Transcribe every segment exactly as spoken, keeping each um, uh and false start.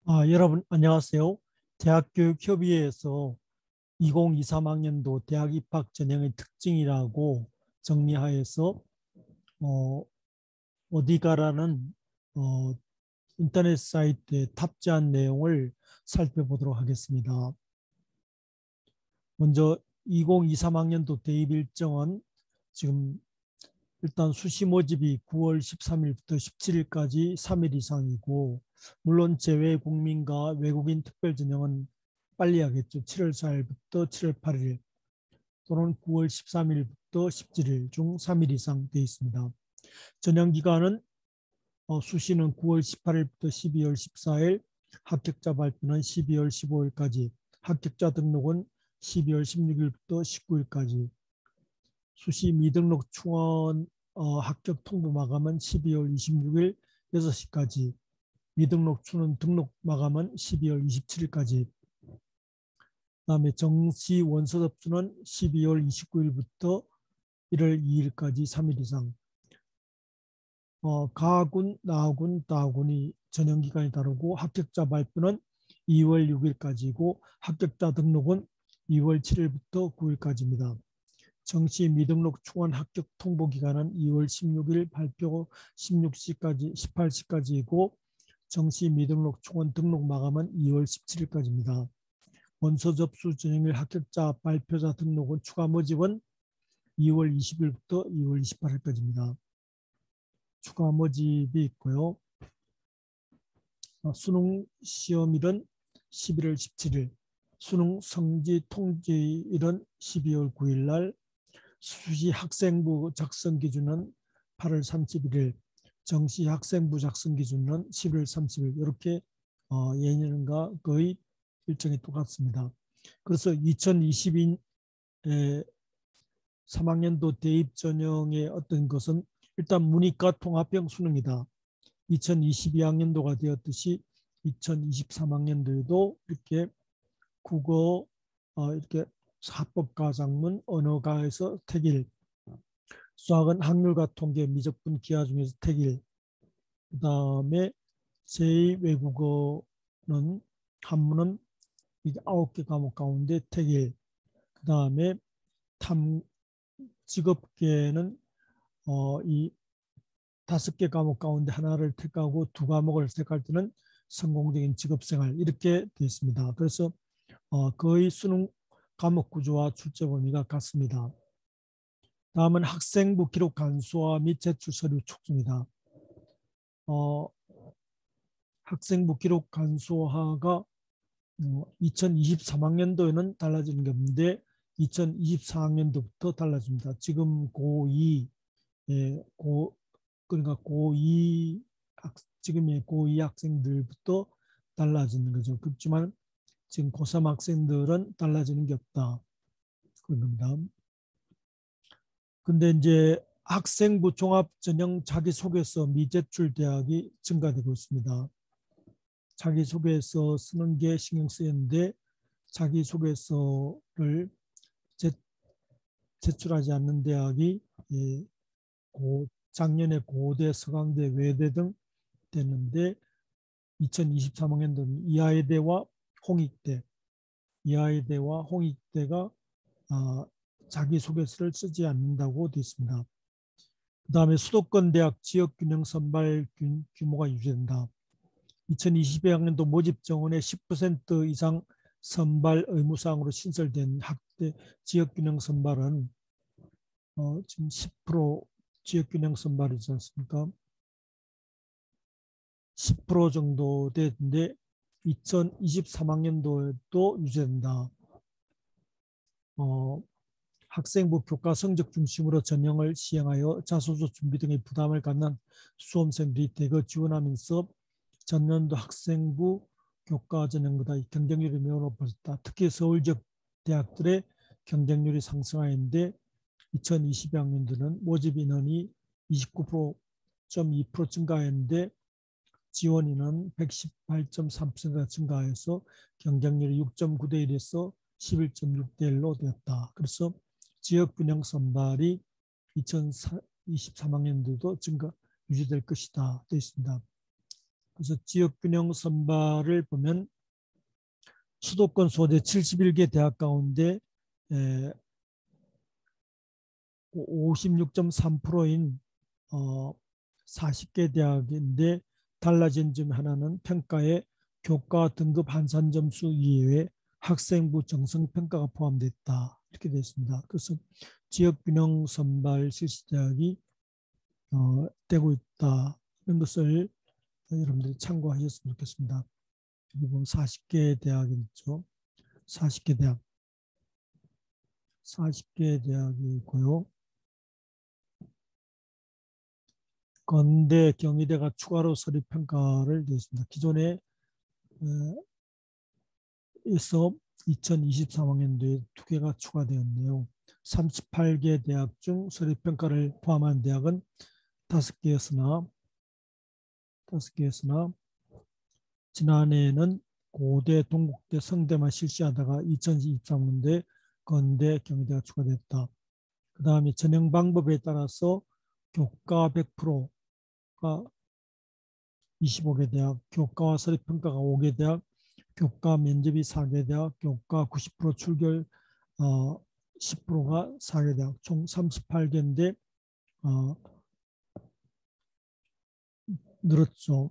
아, 여러분 안녕하세요. 대학교육협의회에서 이천이십삼 학년도 대학 입학 전형의 특징이라고 정리하여서 어, 어디가라는 어, 인터넷 사이트에 탑재한 내용을 살펴보도록 하겠습니다. 먼저 이천이십삼 학년도 대입 일정은 지금 일단 수시 모집이 구월 십삼일부터 십칠일까지 삼 일 이상이고, 물론 제외 국민과 외국인 특별 전형은 빨리 하겠죠. 칠월 사일부터 칠월 팔일 또는 구월 십삼일부터 십칠일 중 삼 일 이상 되어 있습니다. 전형 기간은 어, 수시는 구월 십팔일부터 십이월 십사일, 합격자 발표는 십이월 십오일까지, 합격자 등록은 십이월 십육일부터 십구일까지, 수시 미등록 충원 어, 합격 통보 마감은 십이월 이십육일 여섯 시까지, 미등록 충원 등록 마감은 십이월 이십칠일까지, 그다음에 정시 원서 접수는 십이월 이십구일부터 일월 이일까지 삼 일 이상, 어, 가군, 나군, 다군이 전형 기간이 다르고, 합격자 발표는 이월 육일까지고 합격자 등록은 이월 칠일부터 구일까지입니다. 정시 미등록 충원 합격 통보 기간은 이월 십육일, 발표 십육 시까지 십팔 시까지이고 정시 미등록 충원 등록 마감은 이월 십칠일까지입니다. 원서 접수 전형일 합격자 발표자 등록은 추가 모집은 이월 이십일부터 이월 이십팔일까지입니다. 추가 모집이 있고요. 수능 시험일은 십일월 십칠일, 수능 성지 통지일은 십이월 구일 날, 수시 학생부 작성 기준은 팔월 삼십일일, 정시 학생부 작성 기준은 십일월 삼십일, 이렇게 어, 예년과 거의 일정이 똑같습니다. 그래서 이천이십이 삼 학년도 대입 전형의 어떤 것은 일단 문이과 통합형 수능이다. 이천이십이 학년도가 되었듯이 이천이십삼 학년도에도 이렇게 국어, 어, 이렇게 사법과 작문, 언어가에서 택일, 수학은 학률과 통계, 미적분, 기하 중에서 택일, 그 다음에 제이 외국어는 한문은 이게 아홉 개 과목 가운데 택일, 그 다음에 탐 직업계는 어, 이 다섯 개 과목 가운데 하나를 택하고 두 과목을 택할 때는 성공적인 직업생활, 이렇게 되어 있습니다. 그래서 어, 거의 수능 과목 구조와 출제 범위가 같습니다. 다음은 학생부 기록 간소화 및 제출 서류 촉구입니다. 어, 학생부 기록 간소화가 어, 이천이십삼 학년도에는 달라지는 게 없는데 이천이십사 학년도부터 달라집니다. 지금 고이, 예, 고, 그러니까 고이 학, 지금의 고이 학생들부터 달라지는 거죠. 그렇지만 지금 고삼 학생들은 달라지는 게 없다, 그런 겁니다. 근데 이제 학생부 종합전형 자기소개서 미제출 대학이 증가되고 있습니다. 자기소개서 쓰는 게 신경 쓰였는데 자기소개서를 제, 제출하지 않는 대학이 예, 고, 작년에 고대, 서강대, 외대 등 됐는데 이천이십삼 학년도는 이화여대와 홍익대, 이화여대와 홍익대가 아, 자기소개서를 쓰지 않는다고 되어 있습니다. 그 다음에 수도권 대학 지역균형 선발 규모가 유지된다. 이천이십이 학년도 모집 정원의 십 퍼센트 이상 선발 의무사항으로 신설된 학대 지역균형 선발은 어, 지금 십 퍼센트 지역균형 선발이지 않습니까? 십 퍼센트 정도 되는데 이천이십삼 학년도에도 유지된다. 어, 학생부 교과 성적 중심으로 전형을 시행하여 자소서 준비 등의 부담을 갖는 수험생들이 대거 지원하면서 전년도 학생부 교과 전형보다 경쟁률이 매우 높아졌다. 특히 서울 지역 대학들의 경쟁률이 상승하였는데 이천이십이 학년도는 모집 인원이 이십구 점 이 퍼센트 증가했는데 지원 인원 백십팔 점 삼 퍼센트가 증가해서 경쟁률이 육 점 구 대 일에서 십일 점 육 대 일로 되었다. 그래서 지역균형 선발이 이천이십삼 학년도도 증가 유지될 것이다 되어 있습니다. 그래서 지역균형 선발을 보면 수도권 소재 칠십일 개 대학 가운데 오십육 점 삼 퍼센트인 어, 사십 개 대학인데 달라진 점 하나는 평가에 교과 등급 한산 점수 이외에 학생부 정성 평가가 포함됐다. 이렇게 되어 있습니다. 그래서 지역균형 선발 실시 대학이 어, 되고 있다. 이런 것을 여러분들이 참고하셨으면 좋겠습니다. 여기 보면 사십 개 대학이 있죠. 사십 개 대학. 사십 개 대학이 있고요. 건대, 경희대가 추가로 서립 평가를 되었습니다. 기존에 에서 이천이십삼 학년도에 두 개가 추가되었네요. 삼십팔 개 대학 중 서립 평가를 포함한 대학은 다섯 개였으나 다섯 개였으나 지난해에는 고대, 동국대, 성대만 실시하다가 이천이십삼 학년도에 건대, 경희대가 추가됐다. 그 다음에 전형 방법에 따라서 교과 백 퍼센트가 이십오 개 대학, 교과와 서립평가가 오 개 대학, 교과 면접이 사 개 대학, 교과 구십 퍼센트 출결 어, 십 퍼센트가 사 개 대학, 총 삼십팔 개인데 어, 늘었죠.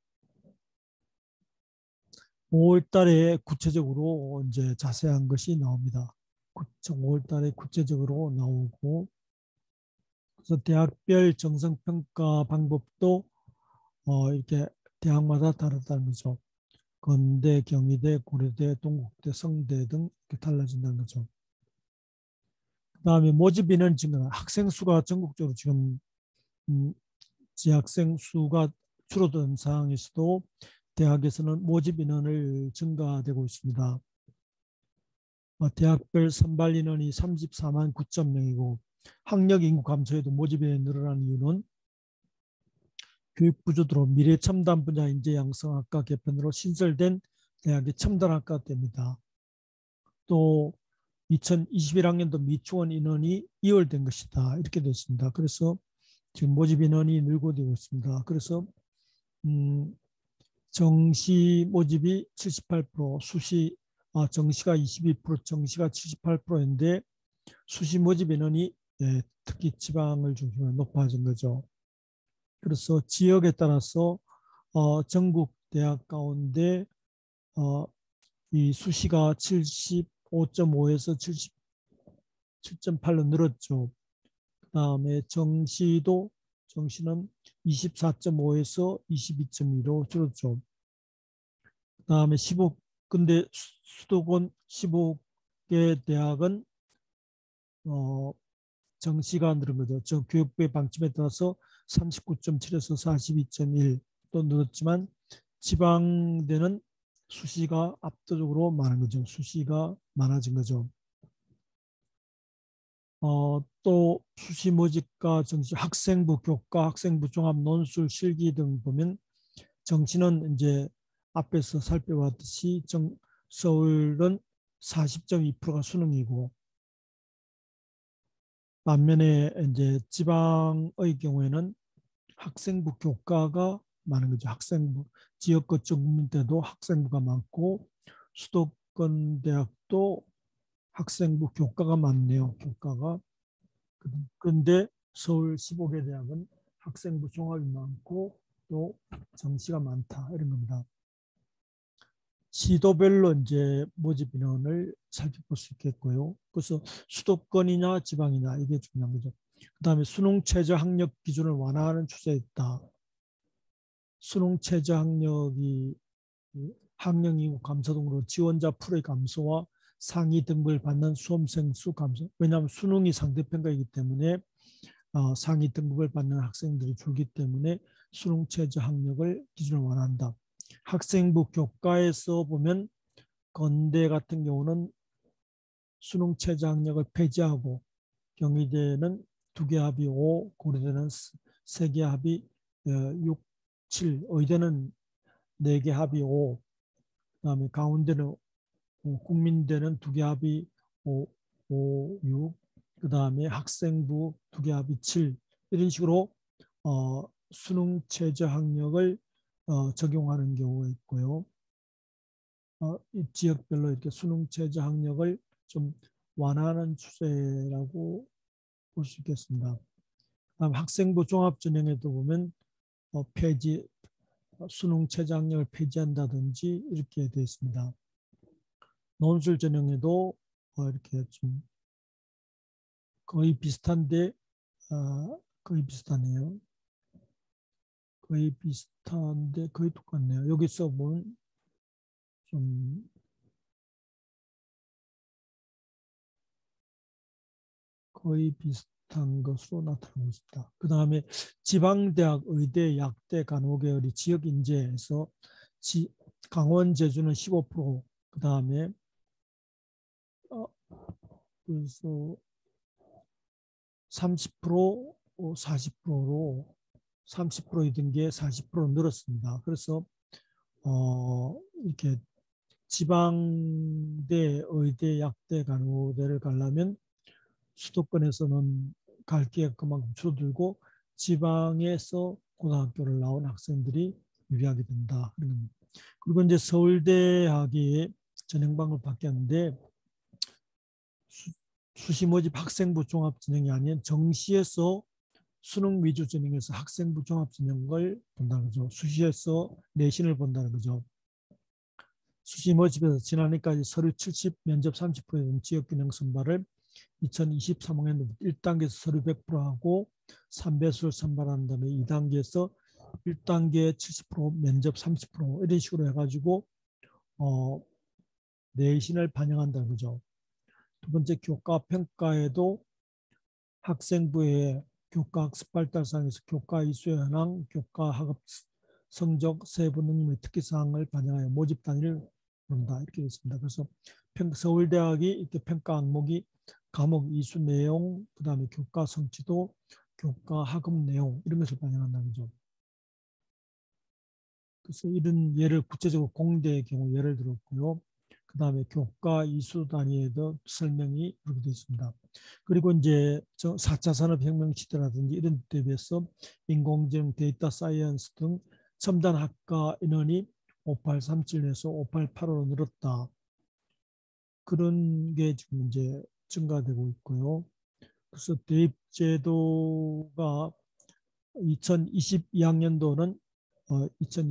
오월 달에 구체적으로 이제 자세한 것이 나옵니다. 오월 달에 구체적으로 나오고, 그래서 대학별 정성평가 방법도 어, 이렇게 대학마다 다르다는 거죠. 건대, 경희대, 고려대, 동국대, 성대 등 이렇게 달라진다는 거죠. 그 다음에 모집 인원 증가, 학생 수가 전국적으로 지금 음, 재학생 수가 줄어든 상황에서도 대학에서는 모집 인원을 증가되고 있습니다. 어, 대학별 선발 인원이 삼십사만 구천 명이고 학력 인구 감소에도 모집 인원이 늘어난 이유는 교육 부족으로 미래 첨단 분야 인재 양성학과 개편으로 신설된 대학의 첨단학과 때입니다. 또 이천이십일 학년도 미추원 인원이 이월된 것이다. 이렇게 됐습니다. 그래서 지금 모집 인원이 늘고 되고 있습니다. 그래서 음, 정시 모집이 칠십팔 퍼센트, 수시 아, 정시가 이십이 퍼센트, 정시가 칠십팔 퍼센트인데 수시 모집 인원이 예, 특히 지방을 중심으로 높아진 거죠. 그래서 지역에 따라서 어, 전국 대학 가운데 어, 이 수시가 칠십오 점 오에서 칠십 칠 점 팔로 늘었죠. 그 다음에 정시도 정시는 이십사 점 오에서 이십이 점 이로 줄었죠. 그 다음에 십오 근데 수도권 십오 개 대학은 어, 정시가 늘은 거죠. 저 교육부의 방침에 따라서 삼십구 점 칠에서 사십이 점 일 또 늘었지만 지방대는 수시가 압도적으로 많은 거죠. 수시가 많아진 거죠. 어, 또 수시 모집과 정시 학생부 교과, 학생부 종합 논술 실기 등 보면 정시는 이제 앞에서 살펴봤듯이 정, 서울은 사십 점 이 퍼센트가 수능이고 반면에 이제 지방의 경우에는 학생부 교과가 많은 거죠. 학생부 지역 거점 국민대도 학생부가 많고 수도권 대학도 학생부 교과가 많네요. 교과가. 그런데 서울 십오 개 대학은 학생부 종합이 많고 또 정시가 많다 이런 겁니다. 시도별로 이제 모집 인원을 살펴볼 수 있겠고요. 그래서 수도권이냐 지방이냐 이게 중요한 거죠. 그 다음에 수능 최저 학력 기준을 완화하는 추세에 있다. 수능 최저 학력이 학령 인구 감소 등으로 지원자 풀의 감소와 상위 등급을 받는 수험생 수 감소. 왜냐하면 수능이 상대평가이기 때문에 어, 상위 등급을 받는 학생들이 줄기 때문에 수능 최저 학력을 기준으로 완화한다. 학생부 교과에서 보면 건대 같은 경우는 수능 최저 학력을 폐지하고 경희대는 두 개 합이 오, 고려대는 세 개 합이 육, 칠, 의대는 네 개 합이 오, 그다음에 가운데는 국민대는 두 개 합이 오, 오, 육, 그다음에 학생부 두 개 합이 칠 이런 식으로 어, 수능 최저 학력을 어, 적용하는 경우가 있고요. 어, 이 지역별로 이렇게 수능 최저 학력을 좀 완화하는 추세라고 볼 수 있겠습니다. 다음 학생부 종합전형에도 보면 어, 폐지 어, 수능 최저 학력을 폐지한다든지 이렇게 되어 있습니다. 논술 전형에도 어, 이렇게 좀 거의 비슷한데 어, 거의 비슷하네요. 거의 비슷한데 거의 똑같네요. 여기서 보면 좀 거의 비슷한 것으로 나타나고 있습니다. 그 다음에 지방대학, 의대, 약대, 간호계열이 지역인재에서 지, 강원, 제주는 십오 퍼센트, 그 다음에 어, 그래서 삼십 퍼센트, 사십 퍼센트로 삼십 퍼센트이던 게 사십 퍼센트 늘었습니다. 그래서 어, 이렇게 지방대, 의대, 약대, 간호대를 가려면 수도권에서는 갈 기회가 그만큼 줄어들고 지방에서 고등학교를 나온 학생들이 유리하게 된다. 그리고 이제 서울대학이 전형방을 바뀌었는데 수, 수시 모집 학생부 종합 전형이 아닌 정시에서 수능 위주 전형에서 학생부 종합 전형을 본다는 거죠. 수시에서 내신을 본다는 거죠. 수시 모집에서 지난해까지 서류 칠십, 면접 삼십 퍼센트의 지역균형 선발을 이천이십삼 학년도 일 단계에서 서류 백 퍼센트 하고 삼 배수를 선발한 다음에 이 단계에서 일 단계 칠십 퍼센트, 면접 삼십 퍼센트 이런 식으로 해가지고 어, 내신을 반영한다는 거죠. 두 번째 교과 평가에도 학생부의 교과 학습 발달상에서 교과 이수 현황, 교과 학업 성적, 세부 능력의 특기사항을 반영하여 모집 단위를 부른다 이렇게 되어 있습니다. 그래서 평, 서울대학이 이렇게 평가 항목이 과목 이수 내용, 그 다음에 교과 성취도, 교과 학업 내용 이런 것을 반영한다는 거죠. 그래서 이런 예를 구체적으로 공대의 경우 예를 들었고요. 그 다음에 교과 이수 단위에도 설명이 이렇게 되어 있습니다. 그리고 이제 사 차 산업혁명 시대라든지 이런 데 비해서 인공지능, 데이터 사이언스 등 첨단 학과 인원이 오팔삼칠에서 오팔팔오로 늘었다. 그런 게 지금 이제 증가되고 있고요. 그래서 대입제도가 이천이십이 학년도는 어,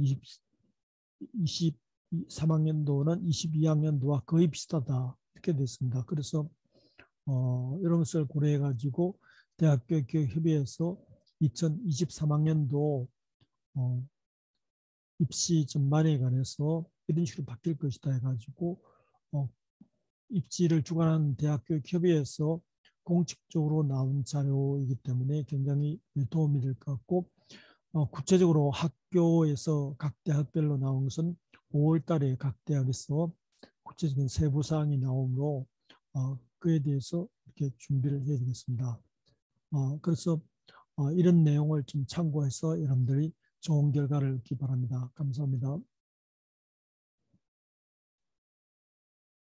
이천이십삼 학년도는 이십이 학년도와 거의 비슷하다 이렇게 됐습니다. 그래서 어, 이런 것을 고려해 가지고 대학교 교육협의회에서 이천이십삼 학년도 어, 입시 전반에 관해서 이런 식으로 바뀔 것이다 해가지고 어, 입시를 주관하는 대학교육협의회에서 공식적으로 나온 자료이기 때문에 굉장히 도움이 될 것 같고 어, 구체적으로 학교에서 각 대학별로 나온 것은 오월 달에 각 대학에서 구체적인 세부 사항이 나오므로 어, 그에 대해서 이렇게 준비를 해야 되겠습니다. 어, 그래서 어, 이런 내용을 좀 참고해서 여러분들이 좋은 결과를 얻기 바랍니다. 감사합니다.